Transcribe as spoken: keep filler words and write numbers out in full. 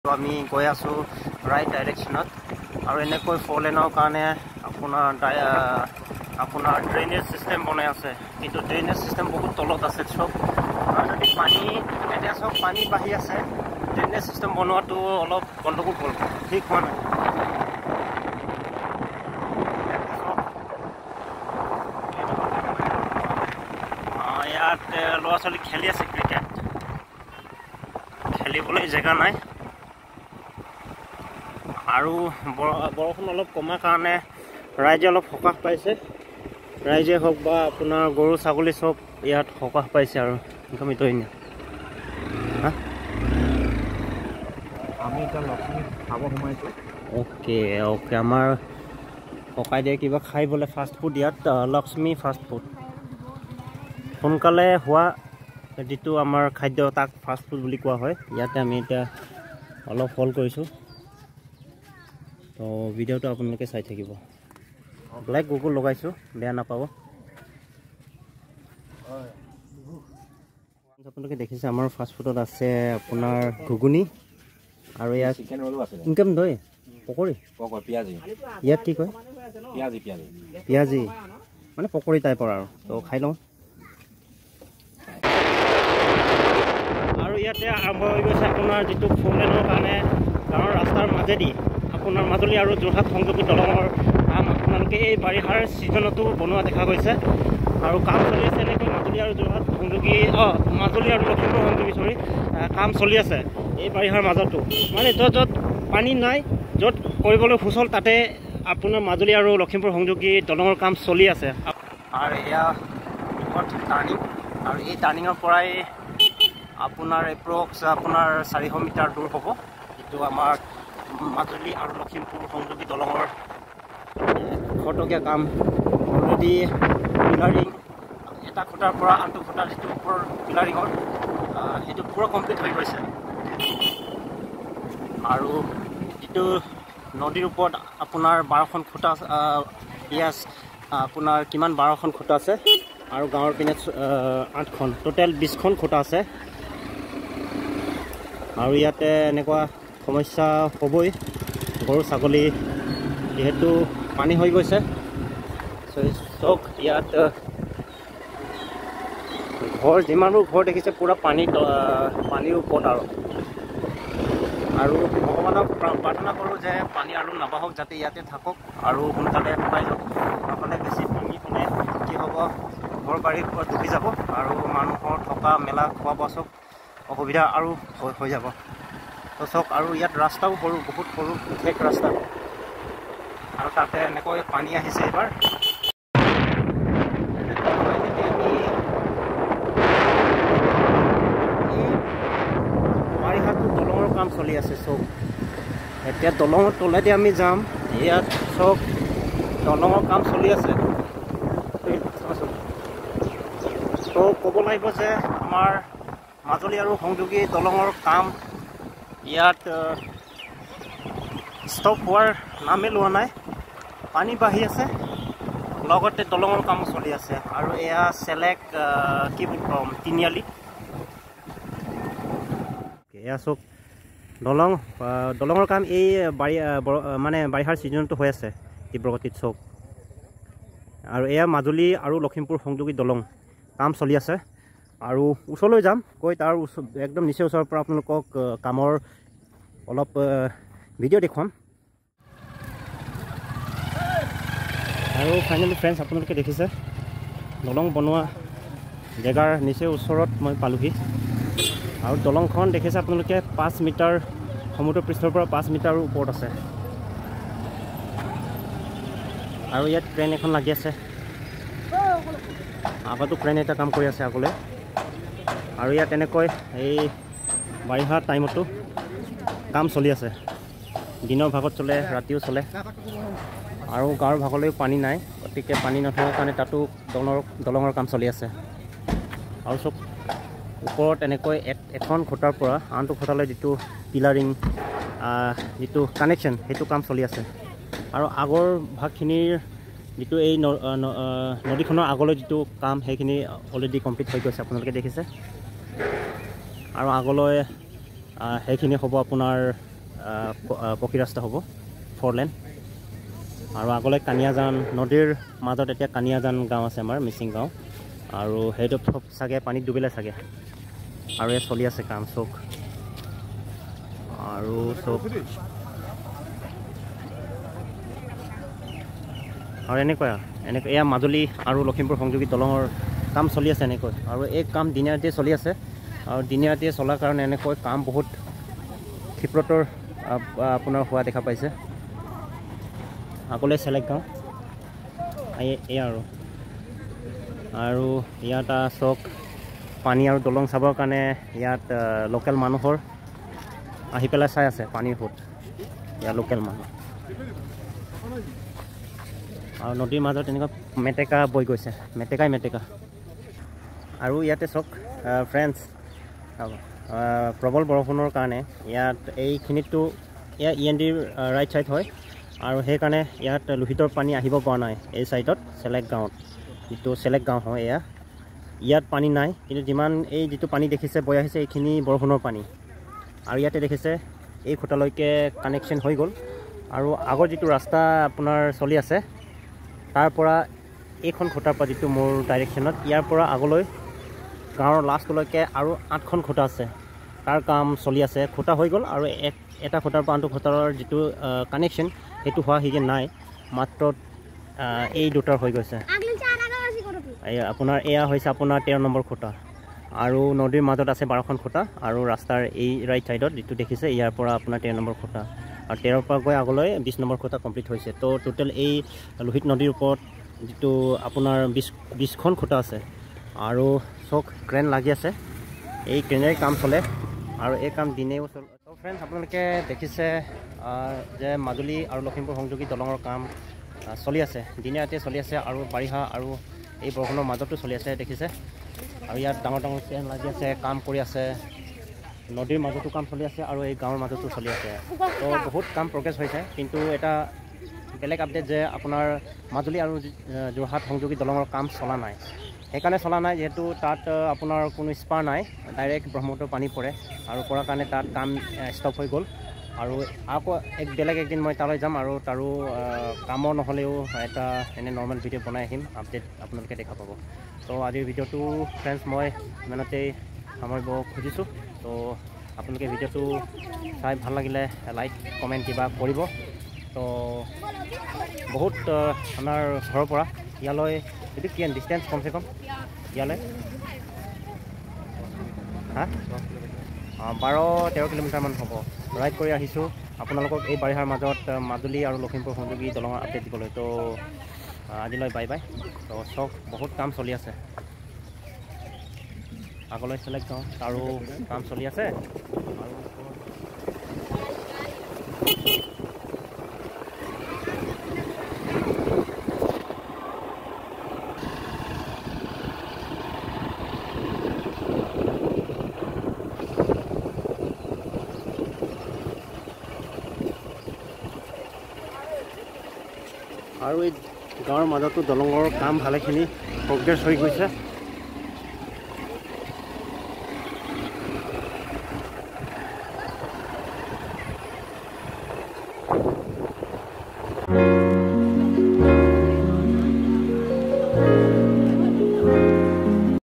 আমি গৈ আছো ৰাইট ডাইৰেকশ্যনত আৰু এনেকৈ ফ'ৰ লেনৰ কাৰণে আপোনাৰ আপোনাৰ ড্ৰেইনেজ চিষ্টেম বনাই আছে কিন্তু ড্ৰেইনেজ চিষ্টেম বহুত তলত আছে চব আৰু যদি পানী এতিয়া চব পানী বাঢ়ি আছে ড্ৰেইনেজ চিষ্টেম বনোৱাটো অলপ গণ্ডগোল হ'ল ঠিক হোৱা নাই ইয়াত ল'ৰা ছোৱালী খেলি আছে ক্ৰিকেট খেলিবলৈ জেগা নাই আৰু বৰষুণ অলপ কমাৰ কাৰণে ৰাইজে অলপ সকাহ পাইছে ৰাইজে হওক বা আপোনাৰ গৰু ছাগলী চব ইয়াত সকাহ পাইছে আৰু আমি তই আমি এতিয়া লক্ষ্মী খাব সোমাইছোঁ অ'কে অ'কে আমাৰ ককাই দিয়ে কিবা খাই বোলে ফাষ্ট ফুড ইয়াত লক্ষ্মী ফাষ্ট ফুড সোনকালে হোৱা যিটো আমাৰ খাদ্য তাক ফাষ্ট ফুড বুলি কোৱা হয় ইয়াতে আমি এতিয়া অলপ ফল কৰিছোঁ তো ভিডিঅ'টো আপোনালোকে চাই থাকিব ব্লেক গুগল লগাইছোঁ বেয়া নাপাব আপোনালোকে দেখিছে আমাৰ ফাষ্ট ফুডত আছে আপোনাৰ ঘুগুনি আৰু ইয়াত চিকেন ৰলো আছে ইনকাম দৈ পকৰি পকৰি পিয়াজি ইয়াত কি কয় পিয়াজি পিয়াজি পিয়াজি মানে পকৰি টাইপৰ আৰু তো খাই লওঁ আৰু ইয়াতে আৰম্ভ হৈ গৈছে আপোনাৰ যিটো ফ'ৰ লেনৰ কাৰণে গাঁৱৰ ৰাস্তাৰ মাজেদি আপোনাৰ মাজুলী আৰু যোৰহাট সংযোগী দলঙৰ কাম আপোনালোকে এই বাৰিষাৰ ছিজনতো বনোৱা দেখা গৈছে আৰু কাম চলি আছে এনেকৈ মাজুলী আৰু যোৰহাট সংযোগী অঁ মাজুলী আৰু লখিমপুৰ সংযোগী চৰি কাম চলি আছে এই বাৰিষাৰ মাজতো মানে য'ত য'ত পানী নাই য'ত কৰিবলৈ সুচল তাতে আপোনাৰ মাজুলী আৰু লখিমপুৰ সংযোগী দলঙৰ কাম চলি আছে আৰু এয়া টাৰ্ণিং আৰু এই টাৰ্ণিঙৰ পৰাই আপোনাৰ এপ্ৰক্স আপোনাৰ চাৰিশ মিটাৰ দূৰ হ'ব যিটো আমাৰ মাজুলী আৰু লখিমপুৰ সংযোগী দলঙৰ খটকীয়া কাম অলৰেডি পিলাৰিং এটা খুঁটাৰ পৰা আনটো খুঁটাৰ যিটো ওপৰৰ পিলাৰিঙৰ সেইটো পূৰা কমপ্লিট হৈ গৈছে আৰু যিটো নদীৰ ওপৰত আপোনাৰ বাৰখন খুঁটা ইয়াছ আপোনাৰ কিমান বাৰখন খুঁটা আছে আৰু গাঁৱৰ পিনে আঠখন টোটেল বিছখন খুঁটা আছে আৰু ইয়াতে এনেকুৱা সমস্যা হ'বই গৰু ছাগলী যিহেতু পানী হৈ গৈছে চব ইয়াত ঘৰ যিমানবোৰ ঘৰ দেখিছে পূৰা পানী পানীৰ ওপৰত আৰু আৰু ভগৱানক প্ৰাৰ্থনা কৰোঁ যে পানী আৰু নাবাহক যাতে ইয়াতে থাকক আৰু সোনকালে শুকাই যাওক নহ'লে বেছি পানী হ'লে কি হ'ব ঘৰ বাৰীৰ পৰা ডুবি যাব আৰু মানুহৰ থকা মেলা খোৱা বোৱা চব অসুবিধা আৰু হৈ যাব তো চাওক আৰু ইয়াত ৰাস্তাও সৰু বহুত সৰু ঠেক ৰাস্তা আৰু তাতে এনেকৈ পানী আহিছে এইবাৰ বাৰিষাটো দলঙৰ কাম চলি আছে চব এতিয়া দলঙৰ তলেদি আমি যাম ইয়াত চব দলঙৰ কাম চলি আছে তো ক'ব লাগিব যে আমাৰ মাজুলী আৰু সংযোগী দলঙৰ কাম ইয়াত ষ্টপ হোৱাৰ নামেই লোৱা নাই পানী বাঢ়ি আছে লগতে দলঙৰ কামো চলি আছে আৰু এয়া চেলেক কি বুলি ক'ম তিনিআলি এয়া চব দলং দলঙৰ কাম এই বাৰি মানে বাৰিষাৰ ছিজনতো হৈ আছে তীব্ৰগতিত চব আৰু এয়া মাজুলী আৰু লখিমপুৰ সংযোগী দলং কাম চলি আছে আৰু ওচৰলৈ যাম গৈ তাৰ ওচৰ একদম নিচেই ওচৰৰ পৰা আপোনালোকক কামৰ অলপ ভিডিঅ' দেখুৱাম আৰু ফাইনেলি ফ্ৰেণ্ডছ আপোনালোকে দেখিছে দলং বনোৱা জেগাৰ নিচেই ওচৰত মই পালোহি আৰু দলংখন দেখিছে আপোনালোকে পাঁচ মিটাৰ সমুদ্ৰ পৃষ্ঠৰ পৰা পাঁচ মিটাৰ ওপৰত আছে আৰু ইয়াত ক্ৰেন এখন লাগি আছে আগতো ক্ৰেন এটা কাম কৰি আছে আগলৈ আৰু ইয়াত এনেকৈ এই বাৰিষা টাইমতো কাম চলি আছে দিনৰ ভাগত চলে ৰাতিও চলে আৰু গাঁৱৰ ভাগলৈও পানী নাই গতিকে পানী নথকাৰ কাৰণে তাতো দলঙৰ দলঙৰ কাম চলি আছে আৰু চব ওপৰত এনেকৈ এখন খুঁটাৰ পৰা আনটো খুঁটালৈ যিটো পিলাৰিং যিটো কানেকশ্যন সেইটো কাম চলি আছে আৰু আগৰ ভাগখিনিৰ যিটো এই নদীখনৰ আগলৈ যিটো কাম সেইখিনি অলৰেডি কমপ্লিট হৈ গৈছে আপোনালোকে দেখিছে আৰু আগলৈ সেইখিনি হ'ব আপোনাৰ পকী ৰাস্তা হ'ব ফ'ৰ লেন। আৰু আগলৈ কানিয়াজান নদীৰ মাজত এতিয়া কানিয়াজান গাঁও আছে আমাৰ মিচিং গাঁও, আৰু সেইটো চাগে পানীত ডুবিলে চাগে। আৰু এয়া চলি আছে কাম চব, আৰু চব আৰু এনেকুৱা এনেকৈ এয়া মাজুলী আৰু লখিমপুৰ সংযোগী দলঙৰ কাম চলি আছে এনেকৈ। আৰু এই কাম দিনে ৰাতিয়ে চলি আছে, আৰু দিনে ৰাতিয়ে চলাৰ কাৰণে এনেকৈ কাম বহুত ক্ষিপ্ৰতৰ আপোনাৰ হোৱা দেখা পাইছে। আগলৈ চেলেক গাঁও এয়া আৰু আৰু ইয়াত চক পানী আৰু দলং চাবৰ কাৰণে ইয়াত লোকেল মানুহৰ আহি পেলাই চাই আছে পানীৰ সোঁত। ইয়াত লোকেল মানুহ আৰু নদীৰ মাজত এনেকুৱা মেটেকা বৈ গৈছে, মেটেকাই মেটেকা। আৰু ইয়াতে চক ফ্ৰেণ্ডছ প্ৰবল বৰষুণৰ কাৰণে ইয়াত এইখিনিতো এয়া ই এন ডিৰ ৰাইট ছাইড হয়, আৰু সেইকাৰণে ইয়াত লোহিতৰ পানী আহিব পৰা নাই এই ছাইডত চেলেক গাঁৱত, যিটো চেলেক গাঁও হয় এয়া। ইয়াত পানী নাই, কিন্তু যিমান এই যিটো পানী দেখিছে বৈ আহিছে এইখিনি বৰষুণৰ পানী। আৰু ইয়াতে দেখিছে এই খুঁটালৈকে কানেকশ্যন হৈ গ'ল, আৰু আগৰ যিটো ৰাস্তা আপোনাৰ চলি আছে তাৰ পৰা এইখন খুঁটাৰ পৰা যিটো মোৰ ডাইৰেকশ্যনত ইয়াৰ পৰা আগলৈ গাঁৱৰ লাষ্টলৈকে আৰু আঠখন খুঁটা আছে, তাৰ কাম চলি আছে। খুঁটা হৈ গ'ল, আৰু এক এটা খুঁটাৰ পৰা আনটো খুঁটাৰ যিটো কানেকশ্যন সেইটো হোৱা সিগি নাই, মাত্ৰ এই দুটাৰ হৈ গৈছে। আপোনাৰ এয়া হৈছে আপোনাৰ তেৰ নম্বৰ খুঁটা, আৰু নদীৰ মাজত আছে বাৰখন খুঁটা, আৰু ৰাস্তাৰ এই ৰাইট ছাইডত যিটো দেখিছে ইয়াৰ পৰা আপোনাৰ তেৰ নম্বৰ খুঁটা, আৰু তেৰৰ পৰা গৈ আগলৈ বিছ নম্বৰ খুঁটা কমপ্লিট হৈছে। তো টোটেল এই লোহিত নদীৰ ওপৰত যিটো আপোনাৰ বিছ বিছখন খুঁটা আছে, আৰু চক ক্ৰেন লাগি আছে, এই ক্ৰেনেৰে কাম চলে, আৰু এই কাম দিনেও চলে। তো ফ্ৰেণ্ডছ আপোনালোকে দেখিছে যে মাজুলী আৰু লখিমপুৰ সংযোগী দলঙৰ কাম চলি আছে, দিনে ৰাতিয়ে চলি আছে, আৰু বাৰিষা আৰু এই বৰষুণৰ মাজতো চলি আছে দেখিছে। আৰু ইয়াত ডাঙৰ ডাঙৰ ক্ৰেন লাগি আছে, কাম কৰি আছে, নদীৰ মাজতো কাম চলি আছে, আৰু এই গাঁৱৰ মাজতো চলি আছে। তো বহুত কাম প্ৰগ্ৰেছ হৈছে, কিন্তু এটা বেলেগ আপডেট যে আপোনাৰ মাজুলী আৰু যোৰহাট সংযোগী দলঙৰ কাম চলা নাই। সেইকাৰণে চলা নাই যিহেতু তাত আপোনাৰ কোনো স্পাৰ নাই, ডাইৰেক্ট ব্ৰহ্মপুত্ৰৰ পানী পৰে, আৰু পৰাৰ কাৰণে তাত কাম ষ্টপ হৈ গ'ল। আৰু আকৌ এক বেলেগ একদিন মই তালৈ যাম, আৰু তাৰো কামৰ নহ'লেও এটা এনে নৰ্মেল ভিডিঅ' বনাই আহিম, আপডেট আপোনালোকে দেখা পাব। তো আজিৰ ভিডিঅ'টো ফ্ৰেণ্ডছ মই ইমানতেই সামৰিব খুজিছোঁ। তো আপোনালোকে ভিডিঅ'টো চাই ভাল লাগিলে লাইক কমেণ্ট কিবা কৰিব। তো বহুত আমাৰ ঘৰৰ পৰা ইয়ালৈ এইটো কি ডিষ্টেঞ্চ কমচে কম ইয়ালৈ হা বাৰ তেৰ কিলোমিটাৰমান হ'ব। ৰাইড কৰি আহিছোঁ আপোনালোকক এই বাৰিষাৰ মাজত মাজুলী আৰু লখিমপুৰ সংযোগী দলঙৰ আপডেট দিবলৈ। তো আজিলৈ বাই বাই। তো চব বহুত কাম চলি আছে, আগলৈ চেলেক্ট যাওঁ, তাৰো কাম চলি আছে। আৰু এই গাঁৱৰ মাজতো দলঙৰ কাম ভালেখিনি প্ৰগ্ৰেছ হৈ গৈছে।